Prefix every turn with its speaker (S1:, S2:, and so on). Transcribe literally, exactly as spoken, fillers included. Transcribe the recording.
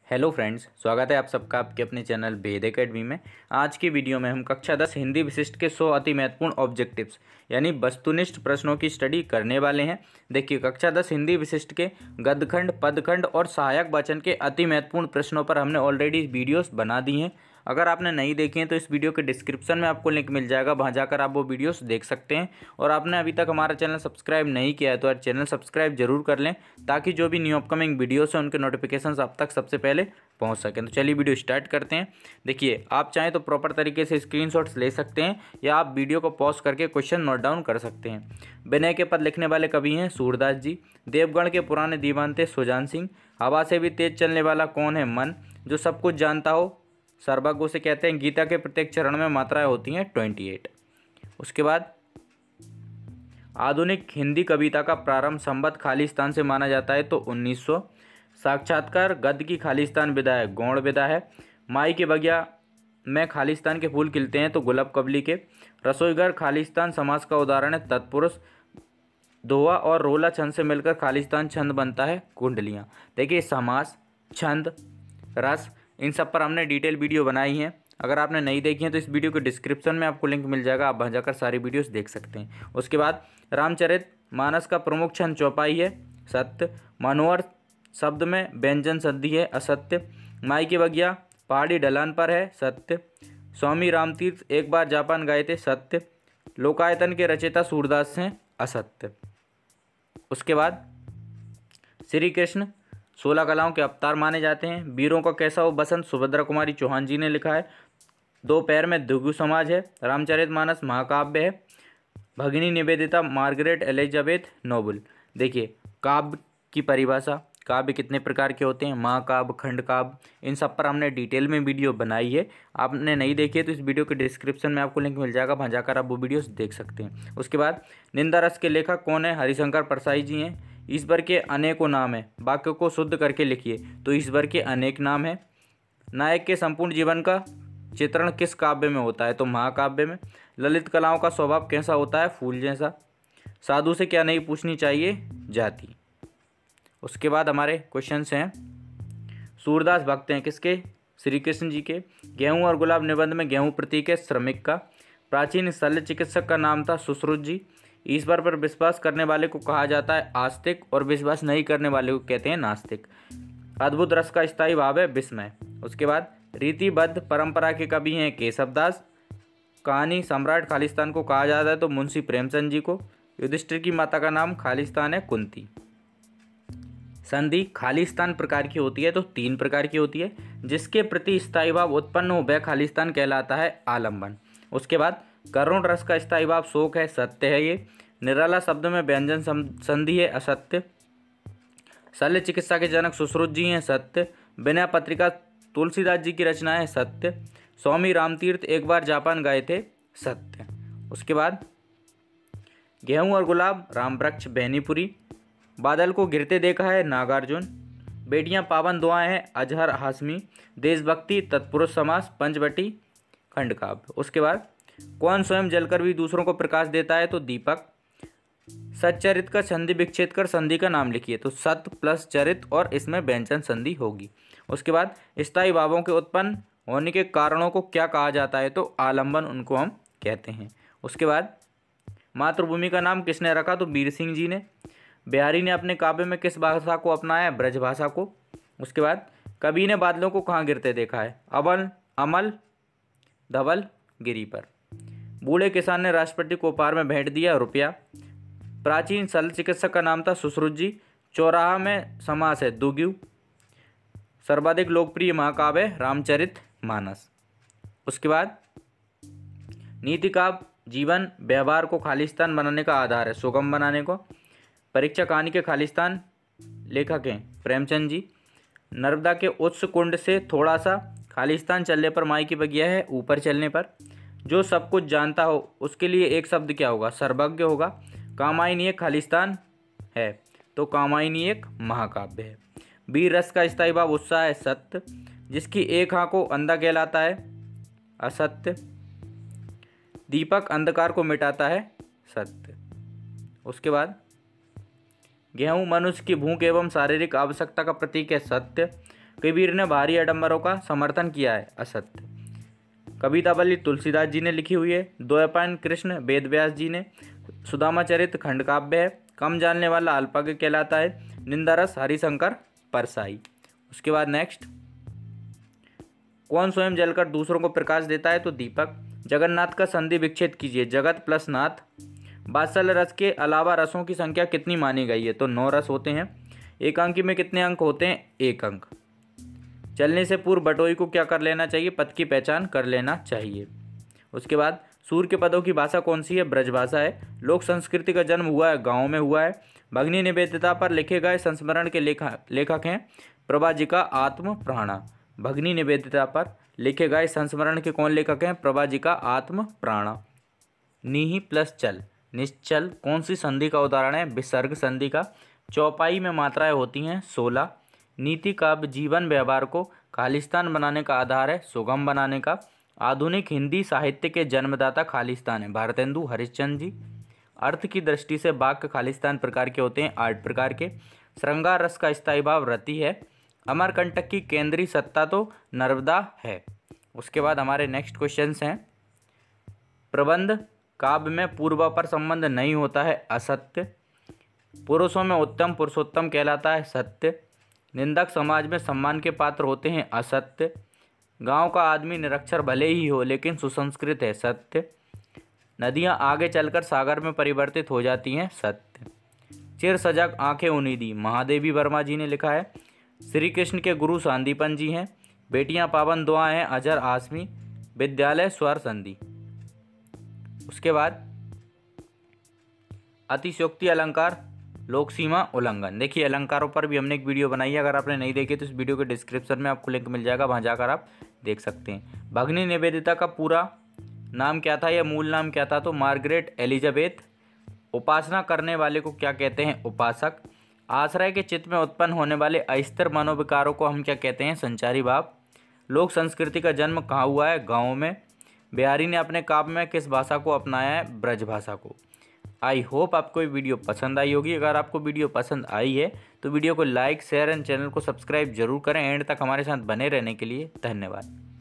S1: Hello friends, स्वागत है आप सबका आपके अपने चैनल वेद एकेडमी में। आज की वीडियो में हम कक्षा दस हिंदी विशिष्ट के सौ अति महत्वपूर्ण ऑब्जेक्टिव्स यानी वस्तुनिष्ठ प्रश्नों की स्टडी करने वाले हैं। देखिए, कक्षा दस हिंदी विशिष्ट के गद्यखंड, पदखंड और सहायक वाचन के अति महत्वपूर्ण प्रश्नों पर हमने ऑलरेडी वीडियोस बना दी हैं। अगर आपने नहीं देखी हैं तो इस वीडियो के डिस्क्रिप्शन में आपको लिंक मिल जाएगा, वहाँ जाकर आप वो वीडियोस देख सकते हैं। और आपने अभी तक हमारा चैनल सब्सक्राइब नहीं किया है तो यार चैनल सब्सक्राइब जरूर कर लें, ताकि जो भी न्यू अपकमिंग वीडियोस हैं उनके नोटिफिकेशंस आप तक सबसे पहले पहुंच सकें। तो चलिए वीडियो स्टार्ट करते हैं। देखिए, आप चाहें तो प्रॉपर तरीके से स्क्रीनशॉट्स ले सकते हैं या आप वीडियो को पॉज करके क्वेश्चन नोट डाउन कर सकते हैं। विनय के पद लिखने वाले कवि हैं सूरदास जी। देवगढ़ के पुराने दीवान थे सुजान सिंह। हवा से भी तेज चलने वाला कौन है? मन। जो सब कुछ जानता हो सर्वज्ञ उसे कहते हैं। गीता के प्रत्येक चरण में मात्राएं होती हैं अट्ठाईस। उसके बाद आधुनिक हिंदी कविता का प्रारंभ संवत खालिस्तान से माना जाता है तो उन्नीस सौ। साक्षात्कार गद्य की खालिस्तान विदा है गौड़ विदा है। माई के बगिया में खालिस्तान के फूल खिलते हैं तो गुलाब कबली के। रसोईघर खालिस्तान समास का उदाहरण है तत्पुरुष। दोहा और रोला छंद से मिलकर खालिस्तान छंद बनता है कुंडलियाँ। देखिए, समास, छंद, रस, इन सब पर हमने डिटेल वीडियो बनाई है। अगर आपने नहीं देखी है तो इस वीडियो के डिस्क्रिप्शन में आपको लिंक मिल जाएगा, आप वहाँ जाकर सारी वीडियोस देख सकते हैं। उसके बाद रामचरित मानस का प्रमुख छंद चौपाई है सत्य। मनोहर शब्द में व्यंजन संधि है असत्य। माई की बगिया पहाड़ी ढलान पर है सत्य। स्वामी रामतीर्थ एक बार जापान गए थे सत्य। लोकायतन के रचयिता सूरदास हैं असत्य। उसके बाद श्री कृष्ण सोलह कलाओं के अवतार माने जाते हैं। वीरों का कैसा हो बसंत सुभद्रा कुमारी चौहान जी ने लिखा है। दो पैर में दुगु समाज है। रामचरितमानस महाकाव्य है। भगिनी निवेदिता मार्गरेट एलिजाबेथ नोबल। देखिए, काव्य की परिभाषा, काव्य कितने प्रकार के होते हैं, महाकाव्य, खंड काव्य, इन सब पर हमने डिटेल में वीडियो बनाई है। आपने नहीं देखी है तो इस वीडियो के डिस्क्रिप्शन में आपको लिंक मिल जाएगा, वहाँ जाकर आप वो वीडियोस देख सकते हैं। उसके बाद निंदा रस के लेखक कौन है? हरिशंकर परसाई जी हैं। ईश्वर के अनेकों नाम है, वाक्य को शुद्ध करके लिखिए तो ईश्वर के अनेक नाम है। नायक के संपूर्ण जीवन का चित्रण किस काव्य में होता है? तो महाकाव्य में। ललित कलाओं का स्वभाव कैसा होता है? फूल जैसा। साधु से क्या नहीं पूछनी चाहिए? जाति। उसके बाद हमारे क्वेश्चंस हैं, सूरदास भक्त हैं किसके? श्री कृष्ण जी के। गेहूं और गुलाब निबंध में गेहूं प्रतीक है श्रमिक का। प्राचीन शल्य चिकित्सक का नाम था सुश्रुत जी। ईश्वर पर विश्वास करने वाले को कहा जाता है आस्तिक और विश्वास नहीं करने वाले को कहते हैं नास्तिक। अद्भुत रस का स्थायी भाव है विस्मय। उसके बाद रीतिबद्ध परंपरा के कवि हैं केशवदास। कहानी सम्राट खालिस्तान को कहा जाता है तो मुंशी प्रेमचंद जी को। युधिष्ठिर की माता का नाम खालिस्तान है कुंती। संधि खालिस्तान प्रकार की होती है तो तीन प्रकार की होती है। जिसके प्रति स्थायी भाव उत्पन्न हो वह खालिस्तान कहलाता है आलम्बन। उसके बाद करुण रस का स्थायी भाव शोक है सत्य है ये। निराला शब्द में व्यंजन संधि है असत्य। शल्य चिकित्सा के जनक सुश्रुत जी हैं सत्य। विनय पत्रिका तुलसीदास जी की रचना है सत्य। स्वामी रामतीर्थ एक बार जापान गए थे सत्य। उसके बाद गेहूं और गुलाब रामवृक्ष बेनीपुरी। बादल को गिरते देखा है नागार्जुन। बेटियां पावन दुआएं हैं अजहर हाशमी। देशभक्ति तत्पुरुष समास पंचवटी खंड काव्य। उसके बाद कौन स्वयं जलकर भी दूसरों को प्रकाश देता है? तो दीपक। सच्चरित का संधि विच्छेद कर संधि का नाम लिखिए तो सत प्लस चरित और इसमें व्यंजन संधि होगी। उसके बाद स्थायी भावों के उत्पन्न होने के कारणों को क्या कहा जाता है? तो आलंबन उनको हम कहते हैं। उसके बाद मातृभूमि का नाम किसने रखा? तो वीर सिंह जी ने। बिहारी ने अपने काव्य में किस भाषा को अपनाया? ब्रज भाषा को। उसके बाद कवि ने बादलों को कहाँ गिरते देखा है? अबल अमल धवल गिरी पर। बूढ़े किसान ने राष्ट्रपति को उपहार में भेंट दिया रुपया। प्राचीन शल्य चिकित्सक का नाम था सुश्रुत जी। चौराहा में समास है दुग्यु। सर्वाधिक लोकप्रिय महाकाव्य रामचरित मानस। उसके बाद नीति काव्य जीवन व्यवहार को खालिस्तान बनाने का आधार है, सुगम बनाने को। परीक्षा कहानी के खालिस्तान लेखक हैं प्रेमचंद जी। नर्मदा के उत्स कुंड से थोड़ा सा खालिस्तान चलने पर माई की बगिया है ऊपर चलने पर। जो सब कुछ जानता हो उसके लिए एक शब्द क्या होगा? सर्वज्ञ होगा। कामायनी एक खालिस्तान है तो कामायनी एक महाकाव्य है। वीर रस का स्थायी भाव उत्साह है सत्य। जिसकी एक आँख को अंधा कहलाता है असत्य। दीपक अंधकार को मिटाता है सत्य। उसके बाद गेहूं मनुष्य की भूख एवं शारीरिक आवश्यकता का प्रतीक है सत्य। कबीर ने भारी आडंबरों का समर्थन किया है, असत्य। कवितावली तुलसीदास जी ने लिखी हुई है। द्वैपायन कृष्ण वेद व्यास जी ने। सुदामा चरित खंड काव्य है। कम जानने वाला अल्पज्ञ कहलाता है। निंदारस हरिशंकर परसाई। उसके बाद नेक्स्ट, कौन स्वयं जलकर दूसरों को प्रकाश देता है? तो दीपक। जगन्नाथ का संधि विच्छेद कीजिए। जगत प्लस नाथ। वात्सल्य रस के अलावा रसों की संख्या कितनी मानी गई है? तो नौ रस होते हैं। एकांकी में कितने अंक होते हैं? एक अंक। चलने से पूर्व बटोई को क्या कर लेना चाहिए? पद की पहचान कर लेना चाहिए। उसके बाद, सूर्य के पदों की भाषा कौन सी है? ब्रजभाषा है। लोक संस्कृति का जन्म हुआ है गाँव में हुआ है। भगनी निवेदिता पर लिखे गए संस्मरण के लेखक लेखक हैं प्रभाजिका आत्म प्राणा। भगनी निवेदिता पर लिखे गए संस्मरण के कौन लेखक हैं? प्रभाजिका आत्म प्राणा। नीहि प्लस चल, निश्चल कौन सी संधि का उदाहरण है? विसर्ग संधि का। चौपाई में मात्राएं होती हैं सोलह। नीति काव्य जीवन व्यवहार को खालिस्तान बनाने का आधार है, सुगम बनाने का। आधुनिक हिंदी साहित्य के जन्मदाता खालिस्तान है, भारतेंदु हरिश्चंद्र जी। अर्थ की दृष्टि से वाक्य खालिस्तान प्रकार के होते हैं, आठ प्रकार के। श्रृंगार रस का स्थायी भाव रति है। अमरकंटक की केंद्रीय सत्ता तो नर्मदा है। उसके बाद हमारे नेक्स्ट क्वेश्चंस हैं। प्रबंध काव्य में पूर्वापर संबंध नहीं होता है, असत्य। पुरुषों में उत्तम पुरुषोत्तम कहलाता है, सत्य। निंदक समाज में सम्मान के पात्र होते हैं, असत्य। गांव का आदमी निरक्षर भले ही हो लेकिन सुसंस्कृत है, सत्य। नदियां आगे चलकर सागर में परिवर्तित हो जाती हैं, सत्य। चिर सजग आंखें उन्नीदी, महादेवी वर्मा जी ने लिखा है। श्री कृष्ण के गुरु सांदीपन जी हैं। बेटियां पावन दुआ हैं, अजर आसमी। विद्यालय स्वर संधि। उसके बाद, अतिशयोक्ति अलंकार लोक सीमा उल्लंघन। देखिए अलंकारों पर भी हमने एक वीडियो बनाई है, अगर आपने नहीं देखी तो इस वीडियो के डिस्क्रिप्शन में आपको लिंक मिल जाएगा, वहाँ जाकर आप देख सकते हैं। भगनी निवेदिता का पूरा नाम क्या था या मूल नाम क्या था? तो मार्गरेट एलिजाबेथ। उपासना करने वाले को क्या कहते हैं? उपासक। आश्रय के चित्त में उत्पन्न होने वाले अस्थिर मनोविकारों को हम क्या कहते हैं? संचारी भाव। लोक संस्कृति का जन्म कहाँ हुआ है? गाँव में। बिहारी ने अपने काव्य में किस भाषा को अपनाया है? ब्रज भाषा को। आई होप आपको ये वीडियो पसंद आई होगी। अगर आपको वीडियो पसंद आई है तो वीडियो को लाइक शेयर एंड चैनल को सब्सक्राइब जरूर करें। एंड तक हमारे साथ बने रहने के लिए धन्यवाद।